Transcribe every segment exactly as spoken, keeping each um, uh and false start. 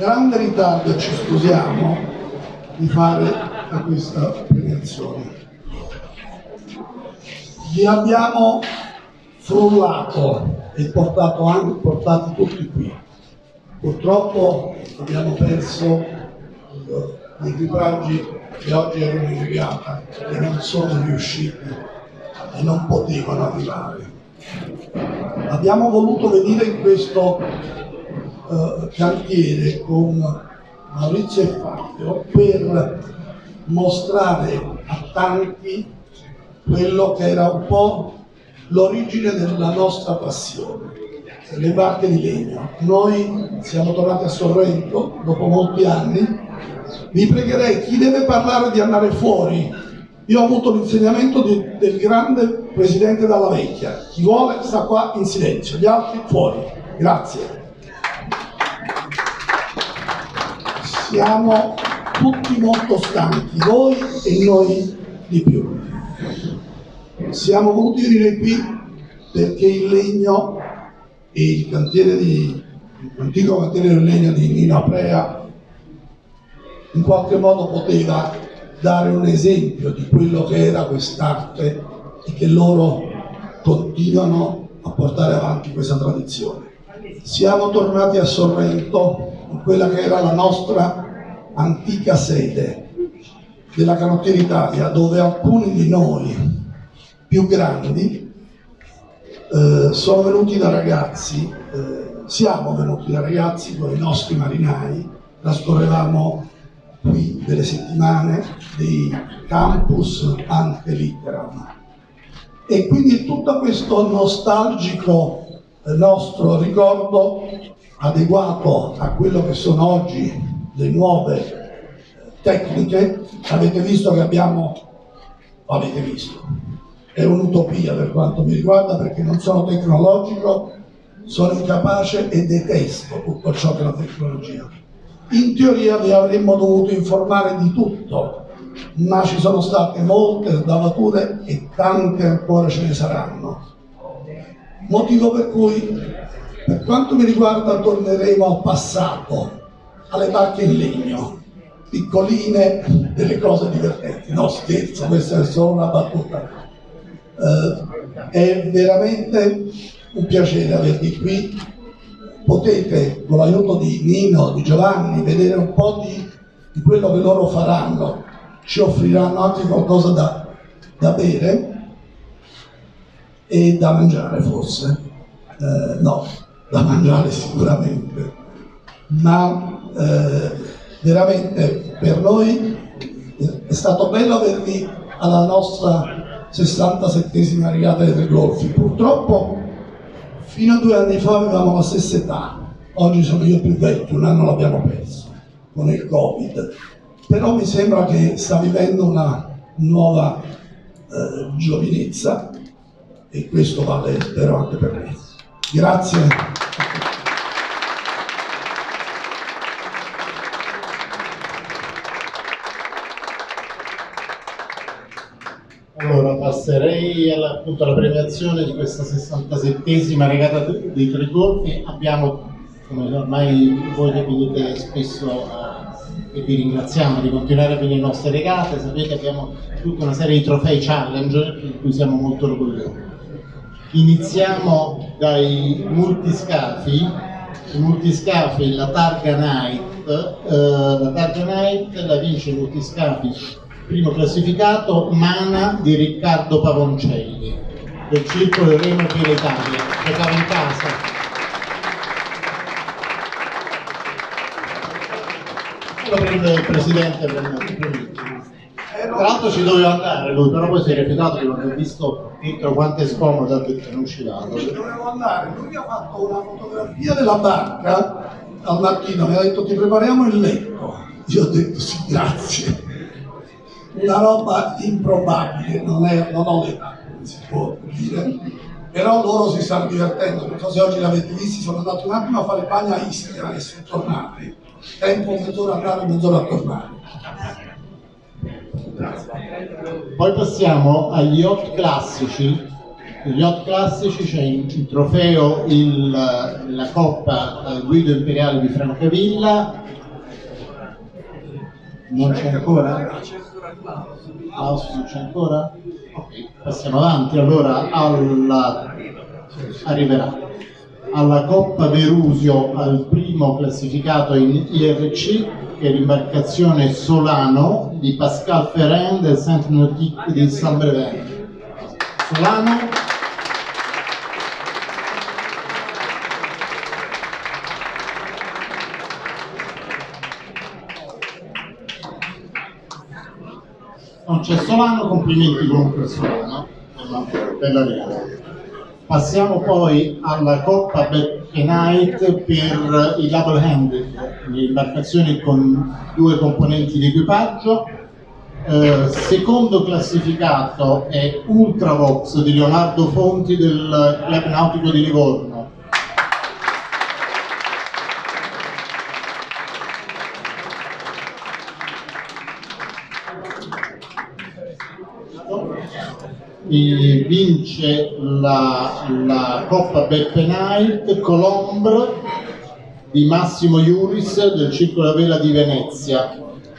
grande ritardo e ci scusiamo di fare questa premiazione. Vi abbiamo frullato e portato anche, portati tutti qui. Purtroppo abbiamo perso gli equipaggi che oggi erano in regata e non sono riusciti e non potevano arrivare. Abbiamo voluto venire in questo uh, cantiere con Maurizio e Fabio per mostrare a tanti quello che era un po' l'origine della nostra passione, le barche di legno. Noi siamo tornati a Sorrento dopo molti anni. Vi pregherei, chi deve parlare di andare fuori. Io ho avuto l'insegnamento di, del grande presidente Dalla Vecchia. Chi vuole sta qua in silenzio, gli altri fuori. Grazie. Siamo tutti molto stanchi, voi e noi di più. Siamo voluti venire qui perché il legno e il cantiere di l'antico cantiere del legno di Nino Aprea in qualche modo poteva dare un esempio di quello che era quest'arte e che loro continuano a portare avanti questa tradizione. Siamo tornati a Sorrento, in quella che era la nostra antica sede della Canottiera Italia, dove alcuni di noi più grandi eh, sono venuti da ragazzi, eh, siamo venuti da ragazzi con i nostri marinai, trascorrevamo qui delle settimane, dei campus ante litteram, e quindi tutto questo nostalgico eh, nostro ricordo adeguato a quello che sono oggi le nuove tecniche. Avete visto che abbiamo, avete visto, è un'utopia per quanto mi riguarda, perché non sono tecnologico, sono incapace e detesto tutto ciò che è la tecnologia. In teoria vi avremmo dovuto informare di tutto, ma ci sono state molte sbavature e tante ancora ce ne saranno. Motivo per cui, per quanto mi riguarda, torneremo al passato, alle barche in legno, piccoline, delle cose divertenti. No, scherzo, questa è solo una battuta. Eh, è veramente un piacere avervi qui. Potete, con l'aiuto di Nino, di Giovanni, vedere un po' di, di quello che loro faranno. Ci offriranno anche qualcosa da, da bere e da mangiare, forse. Eh, no, da mangiare sicuramente. Ma eh, veramente per noi è stato bello avervi alla nostra sessantasettesima regata dei Tre Golfi. Purtroppo fino a due anni fa avevamo la stessa età, oggi sono io più vecchio, un anno l'abbiamo perso con il Covid, però mi sembra che sta vivendo una nuova eh, giovinezza e questo vale spero anche per me. Grazie. Allora passerei alla, appunto, alla premiazione di questa sessantasettesima regata dei Tre Golfi. Abbiamo, come ormai voi ne venite spesso eh, e vi ringraziamo di continuare a venire alle nostre regate, sapete abbiamo tutta una serie di trofei challenge di cui siamo molto orgogliosi. Iniziamo dai multiscafi, i multiscafi, la Targa Night, eh, la Targa Night la vince i multiscafi. Primo classificato, Mana di Riccardo Pavoncelli del Circolo Remo Piera Italia, giocava in casa. Lo prende il presidente. Tra l'altro ci doveva andare lui, però poi si è rifiutato perché non ha visto dentro quanto è scomodo, ha detto non ci vado. Dovevo andare, lui mi ha fatto una fotografia della barca al mattino, mi ha detto ti prepariamo il letto. Io ho detto sì, grazie. Una roba improbabile, non, è, non ho l'età, come si può dire, però loro si stanno divertendo. Non so se oggi l'avete visti, sono andato un attimo a fare bagno a Ischia e sono tornati. Tempo mezz'ora andare, mezz'ora a tornare. Poi passiamo agli yacht classici. Gli yacht classici c'è il, il trofeo, il, la Coppa eh, Guido Imperiale di Francavilla. Non c'è ancora? Klaus non c'è ancora? Ok, passiamo avanti. Allora alla, arriverà alla Coppa Verusio, al primo classificato in I R C, che è l'imbarcazione Solano di Pascal Ferrand del Centre Nautique di Saint-Brévin. Solano. Non c'è Solano, complimenti comunque a Solano per la reale. Passiamo poi alla Coppa Betkenite per i double handed, le imbarcazioni con due componenti di equipaggio. Eh, secondo classificato è Ultravox di Leonardo Fonti del Club Nautico di Livorno. E vince la, la Coppa Betkenite Colombre di Massimo Iuris del Circolo a Vela di Venezia.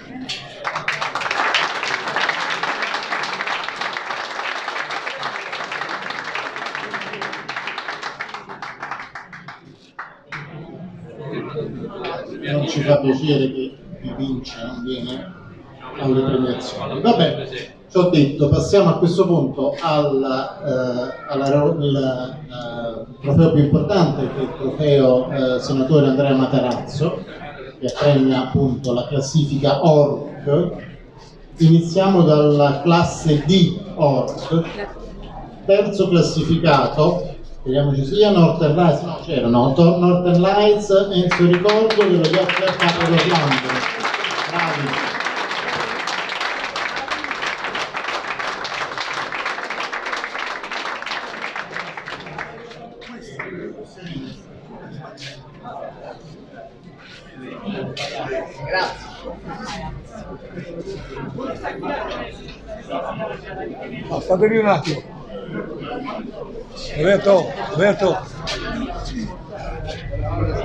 Non ci fa piacere che chi vince non viene alle premiazioni. Vabbè, ci ho detto, passiamo a questo punto al, eh, alla, al, uh, trofeo più importante, che è il trofeo eh, senatore Andrea Matarazzo, che premia appunto la classifica O R C. Iniziamo dalla classe D O R C. Terzo classificato, speriamo ci sia, Northern Lights, no c'erano, Northern Lights, Enzo Ricordo dello Yacht Club Capo d'Orlando. Bravi. Grazie. Aspettatevi un attimo. Roberto, Roberto.